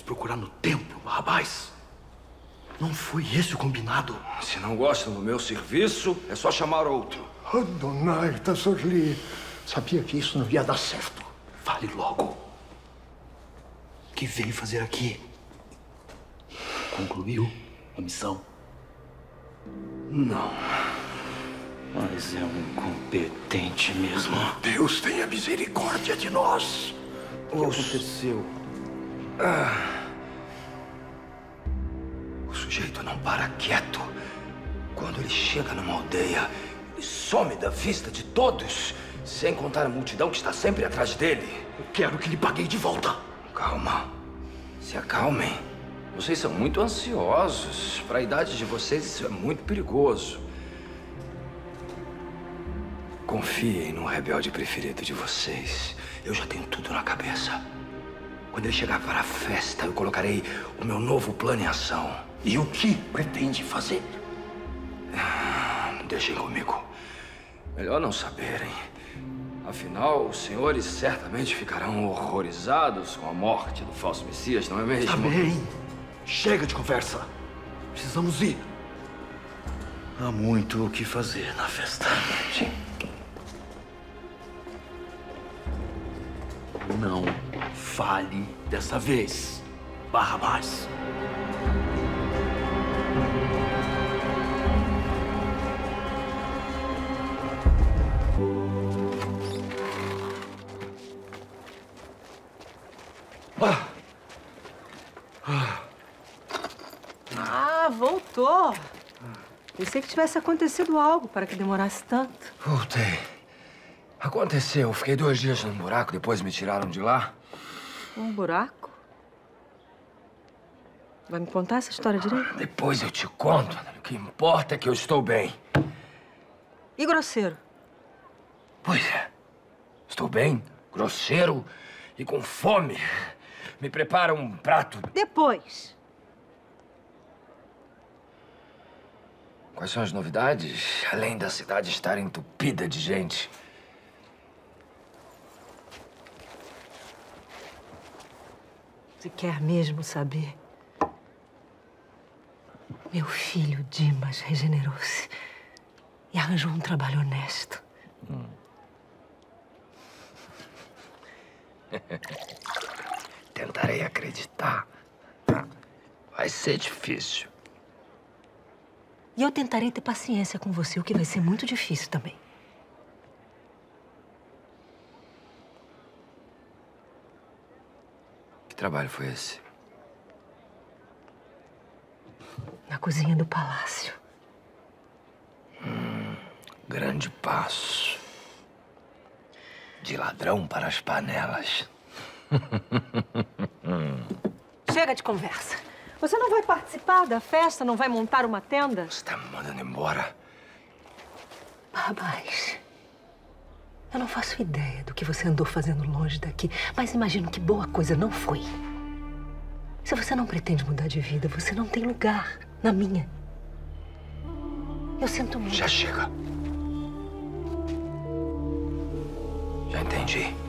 procurar no templo, Barrabás. Não foi esse o combinado. Se não gostam do meu serviço, é só chamar outro. Adonai, Tassorli. Sabia que isso não ia dar certo. Fale logo. O que veio fazer aqui? Concluiu a missão? Não. Mas é um incompetente mesmo. Deus tenha misericórdia de nós. O que aconteceu? O sujeito não para quieto. Quando ele chega numa aldeia, ele some da vista de todos, sem contar a multidão que está sempre atrás dele. Eu quero que lhe paguei de volta. Calma. Se acalmem. Vocês são muito ansiosos. Para a idade de vocês, isso é muito perigoso. Confiem no rebelde preferido de vocês. Eu já tenho tudo na cabeça. Quando ele chegar para a festa, eu colocarei o meu novo plano em ação. E o que pretende fazer? Deixem comigo. Melhor não saberem. Afinal, os senhores certamente ficarão horrorizados com a morte do falso Messias, não é mesmo? Tá bem. Chega de conversa. Precisamos ir. Há muito o que fazer na festa. Sim. Não fale dessa vez, Barrabás. Ah, voltou. Pensei que tivesse acontecido algo para que demorasse tanto. Voltei. Aconteceu. Fiquei 2 dias num buraco, depois me tiraram de lá. Um buraco? Vai me contar essa história direito? Depois eu te conto. O que importa é que eu estou bem. E grosseiro? Pois é. Estou bem, grosseiro e com fome. Me prepara um prato. Depois. Quais são as novidades, além da cidade estar entupida de gente? Você quer mesmo saber? Meu filho Dimas regenerou-se e arranjou um trabalho honesto. Tentarei acreditar. Vai ser difícil. E eu tentarei ter paciência com você, o que vai ser muito difícil também. Que trabalho foi esse? Na cozinha do palácio. Grande passo. De ladrão para as panelas. Chega de conversa. Você não vai participar da festa? Não vai montar uma tenda? Você tá me mandando embora? Barrabás, eu não faço ideia do que você andou fazendo longe daqui, mas imagino que boa coisa não foi. Se você não pretende mudar de vida, você não tem lugar na minha. Eu sinto muito. Já chega. Já entendi.